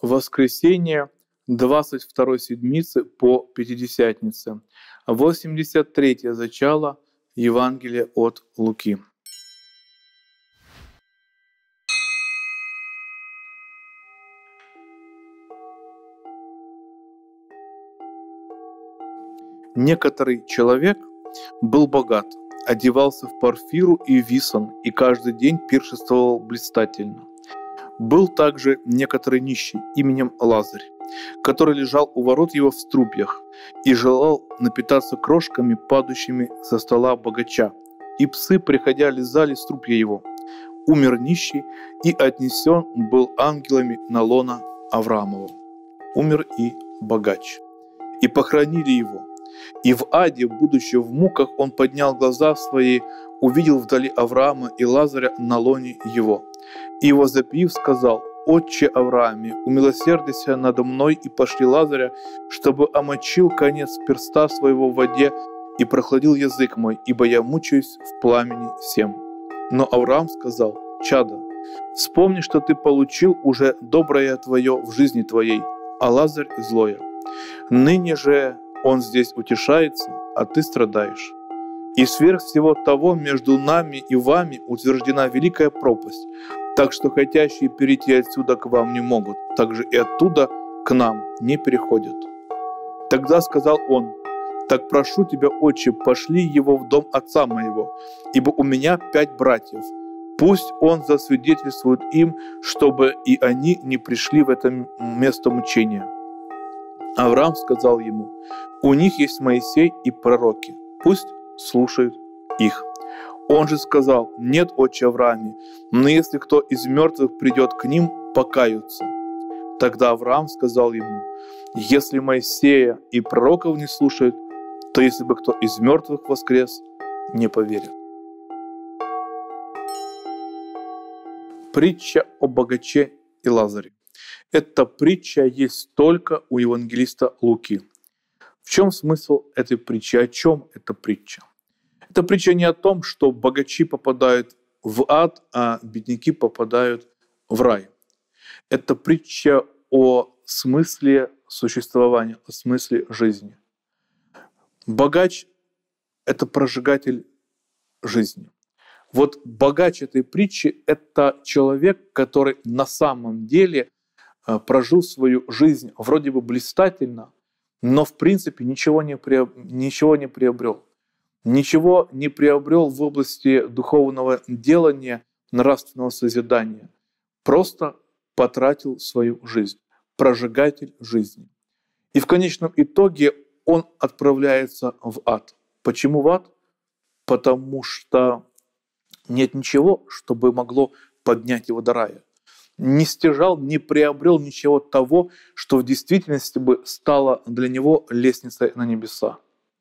Воскресенье 22-й седмицы по Пятидесятнице. 83-е зачало Евангелия от Луки. Некоторый человек был богат, одевался в парфиру и висон, и каждый день пиршествовал блистательно. Был также некоторый нищий именем Лазарь, который лежал у ворот его в струпьях и желал напитаться крошками, падающими со стола богача. И псы, приходя, лизали струпья его. Умер нищий и отнесен был ангелами на лоно Авраамова. Умер и богач. И похоронили его. И в аде, будучи в муках, он поднял глаза свои, увидел вдали Авраама и Лазаря на лоне его. И возопив, сказал: «Отче Аврааме, умилосердися надо мной и пошли Лазаря, чтобы омочил конец перста своего в воде и прохладил язык мой, ибо я мучаюсь в пламени всем». Но Авраам сказал: «Чадо, вспомни, что ты получил уже доброе твое в жизни твоей, а Лазарь злое. Ныне же он здесь утешается, а ты страдаешь. И сверх всего того между нами и вами утверждена великая пропасть, так что хотящие перейти отсюда к вам не могут, так же и оттуда к нам не переходят». Тогда сказал он: «Так прошу тебя, отче, пошли его в дом отца моего, ибо у меня 5 братьев. Пусть он засвидетельствует им, чтобы и они не пришли в это место мучения». Авраам сказал ему: «У них есть Моисей и пророки, пусть слушают их». Он же сказал: «Нет, отче Аврааме, но если кто из мертвых придет к ним, покаются». Тогда Авраам сказал ему: «Если Моисея и пророков не слушают, то если бы кто из мертвых воскрес, не поверят». Притча о богаче и Лазаре. Эта притча есть только у евангелиста Луки. В чем смысл этой притчи? О чем эта притча? Эта притча не о том, что богачи попадают в ад, а бедняки попадают в рай. Это притча о смысле существования, о смысле жизни. Богач – это прожигатель жизни. Вот богач этой притчи – это человек, который на самом деле прожил свою жизнь вроде бы блистательно, но в принципе ничего не приобрел. Ничего не приобрел в области духовного делания, нравственного созидания. Просто потратил свою жизнь. Прожигатель жизни. И в конечном итоге он отправляется в ад. Почему в ад? Потому что нет ничего, чтобы могло поднять его до рая. Не стяжал, не приобрел ничего того, что в действительности бы стало для него лестницей на небеса.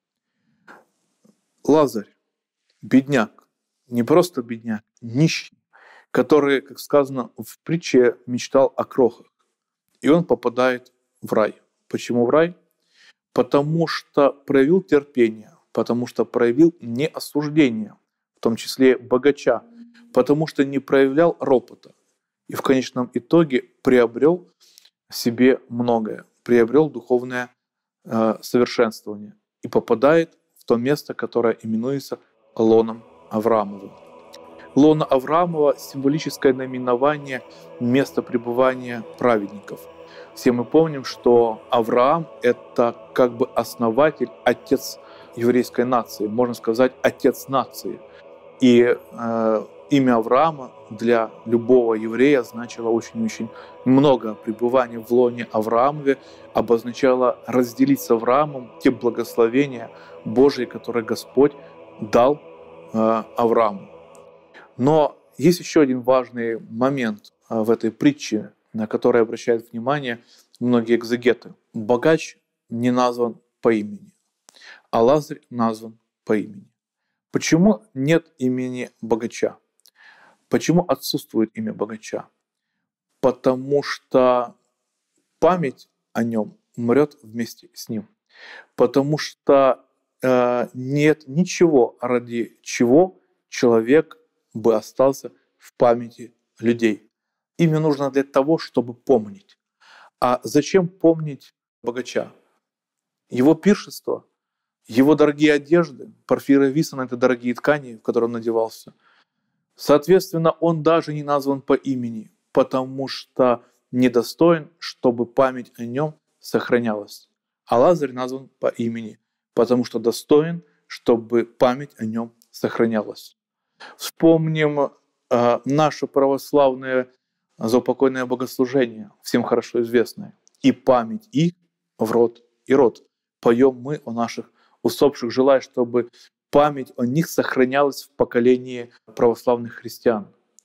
Лазарь, бедняк, не просто бедняк, нищий, который, как сказано в притче, мечтал о крохах. И он попадает в рай. Почему в рай? Потому что проявил терпение, потому что проявил неосуждение, в том числе богача, потому что не проявлял ропота. И в конечном итоге приобрел себе многое, приобрел духовное совершенствование и попадает в то место, которое именуется лоном Авраамовым. Лоно Авраамова – символическое наименование места пребывания праведников. Все мы помним, что Авраам – это как бы основатель, отец еврейской нации, можно сказать, отец нации. И имя Авраама для любого еврея значило очень-очень много. Пребывание в лоне Авраамове обозначало разделить с Авраамом те благословения Божьи, которые Господь дал Аврааму. Но есть еще один важный момент в этой притче, на который обращают внимание многие экзегеты. Богач не назван по имени, а Лазарь назван по имени. Почему нет имени богача? Почему отсутствует имя богача? Потому что память о нем умрет вместе с ним. Потому что нет ничего, ради чего человек бы остался в памяти людей. Имя нужно для того, чтобы помнить. А зачем помнить богача? Его пиршество, его дорогие одежды, Порфира Висон — это дорогие ткани, в которые он надевался. Соответственно, он даже не назван по имени, потому что недостоин, чтобы память о нем сохранялась. А Лазарь назван по имени, потому что достоин, чтобы память о нем сохранялась. Вспомним наше православное заупокойное богослужение, всем хорошо известное. «И память их в род и род». Поем мы о наших усопших, желая, чтобы память о них сохранялась в поколении православных христиан.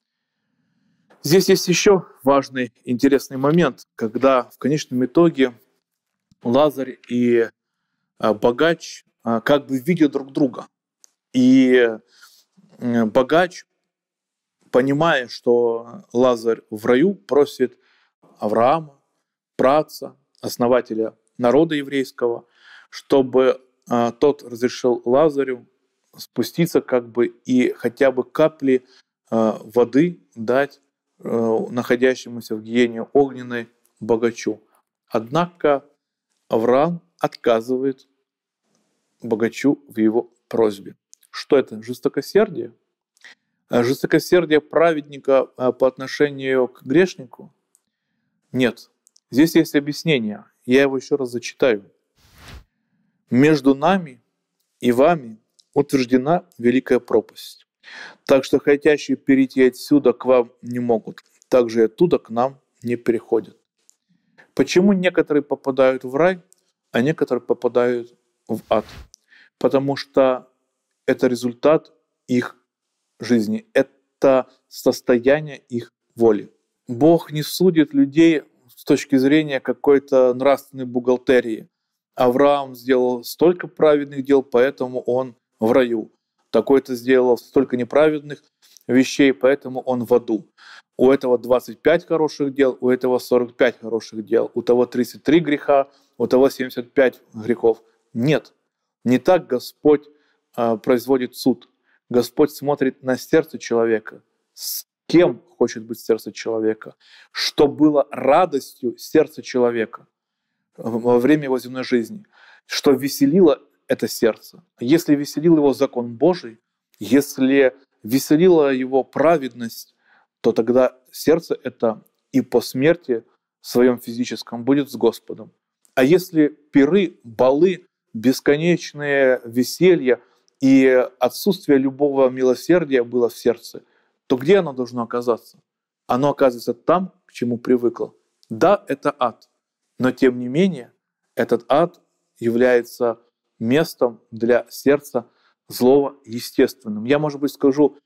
Здесь есть еще важный, интересный момент, когда в конечном итоге Лазарь и богач как бы видят друг друга. И богач, понимая, что Лазарь в раю, просит Авраама, праотца, основателя народа еврейского, чтобы тот разрешил Лазарю спуститься как бы и хотя бы капли воды дать находящемуся в гиене огненной богачу. Однако Авраам отказывает богачу в его просьбе. Что это? Жестокосердие? Жестокосердие праведника по отношению к грешнику? Нет. Здесь есть объяснение. Я его еще раз зачитаю. «Между нами и вами утверждена великая пропасть. Так что хотящие перейти отсюда к вам не могут, также и оттуда к нам не переходят». Почему некоторые попадают в рай, а некоторые попадают в ад? Потому что это результат их жизни, это состояние их воли. Бог не судит людей с точки зрения какой-то нравственной бухгалтерии. Авраам сделал столько праведных дел, поэтому он в раю. Такой-то сделал столько неправедных вещей, поэтому он в аду. У этого 25 хороших дел, у этого 45 хороших дел, у того 33 греха, у того 75 грехов. Нет, не так Господь производит суд. Господь смотрит на сердце человека, с кем хочет быть сердце человека, что было радостью сердца человека во время его земной жизни, что веселило это сердце. Если веселил его закон Божий, если веселила его праведность, то тогда сердце это и по смерти в своем физическом будет с Господом. А если пиры, балы, бесконечные веселья и отсутствие любого милосердия было в сердце, то где оно должно оказаться? Оно оказывается там, к чему привыкло. Да, это ад, но тем не менее этот ад является местом для сердца злого естественным. Я, может быть, скажу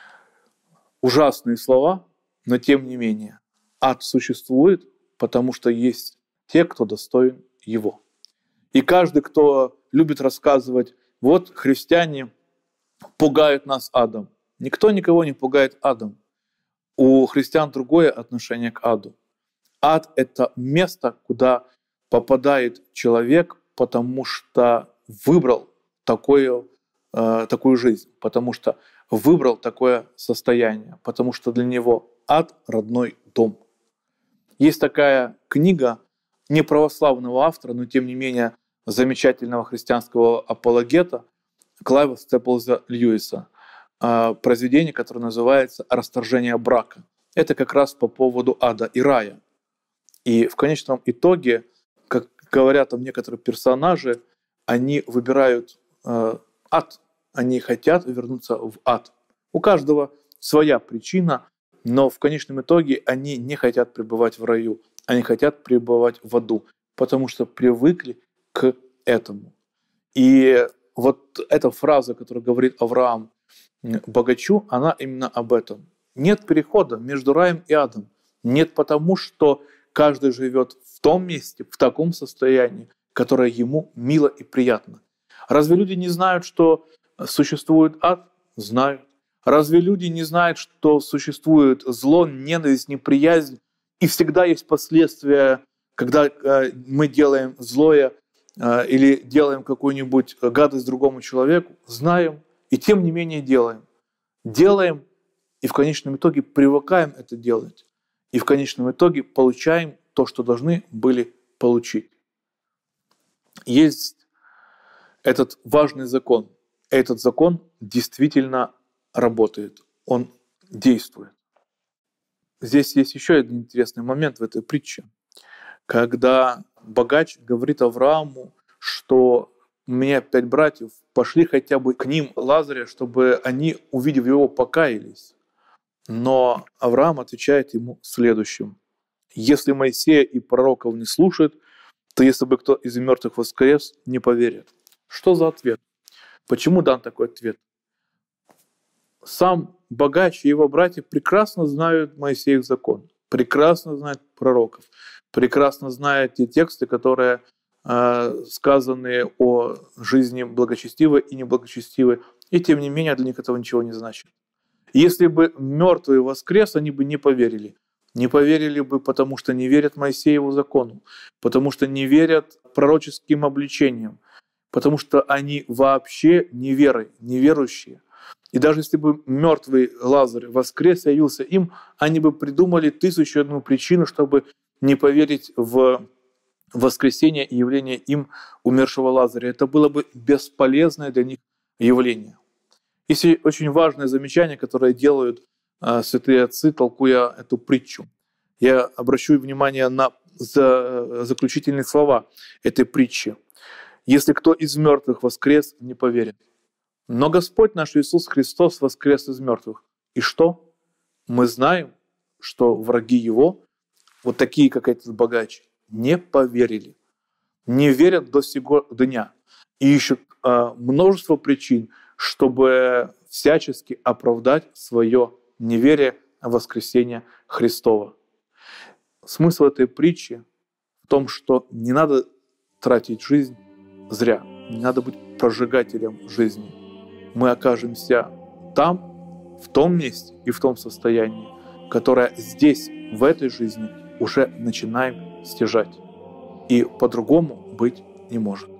ужасные слова, но тем не менее ад существует, потому что есть те, кто достоин его. И каждый, кто любит рассказывать, вот христиане пугают нас адом. Никто никого не пугает адом. У христиан другое отношение к аду. Ад — это место, куда попадает человек, потому что выбрал такую жизнь, потому что выбрал такое состояние, потому что для него ад — родной дом. Есть такая книга не православного автора, но тем не менее замечательного христианского апологета Клайва Степлза Льюиса, произведение, которое называется «Расторжение брака». Это как раз по поводу ада и рая. И в конечном итоге, как говорят там некоторые персонажи, они выбирают ад, они хотят вернуться в ад. У каждого своя причина, но в конечном итоге они не хотят пребывать в раю, они хотят пребывать в аду, потому что привыкли к этому. И вот эта фраза, которую говорит Авраам богачу, она именно об этом. Нет перехода между раем и адом. Нет потому, что каждый живет в том месте, в таком состоянии, которое ему мило и приятно. Разве люди не знают, что существует ад? Знают. Разве люди не знают, что существует зло, ненависть, неприязнь? И всегда есть последствия, когда мы делаем злое или делаем какую-нибудь гадость другому человеку? Знаем, и тем не менее делаем. Делаем, и в конечном итоге привыкаем это делать. И в конечном итоге получаем то, что должны были получить. Есть этот важный закон. Этот закон действительно работает. Он действует. Здесь есть еще один интересный момент в этой притче. Когда богач говорит Аврааму, что у меня 5 братьев, пошли хотя бы к ним Лазаря, чтобы они, увидев его, покаялись. Но Авраам отвечает ему следующим. Если Моисея и пророков не слушает, то если бы кто из мертвых воскрес, не поверит. Что за ответ? Почему дан такой ответ? Сам богач и его братья прекрасно знают Моисеев закон, прекрасно знают пророков, прекрасно знают те тексты, которые сказаны о жизни благочестивой и неблагочестивой, и тем не менее для них этого ничего не значит. Если бы мертвый воскрес, они бы не поверили. Не поверили бы, потому что не верят Моисееву закону, потому что не верят пророческим обличениям, потому что они вообще неверующие. И даже если бы мертвый Лазарь воскрес, явился им, они бы придумали 1001 причину, чтобы не поверить в воскресение и явление им умершего Лазаря. Это было бы бесполезное для них явление. Есть очень важное замечание, которое делают святые отцы, толкуя эту притчу. Я обращу внимание на заключительные слова этой притчи. «Если кто из мертвых воскрес, не поверит». Но Господь наш Иисус Христос воскрес из мертвых. И что? Мы знаем, что враги Его, вот такие, как этот богач, не поверили. Не верят до сего дня. И ищут множество причин, чтобы всячески оправдать свое неверие в воскресение Христова. Смысл этой притчи в том, что не надо тратить жизнь зря, не надо быть прожигателем жизни. Мы окажемся там, в том месте и в том состоянии, которое здесь, в этой жизни, уже начинаем стяжать. И по-другому быть не может.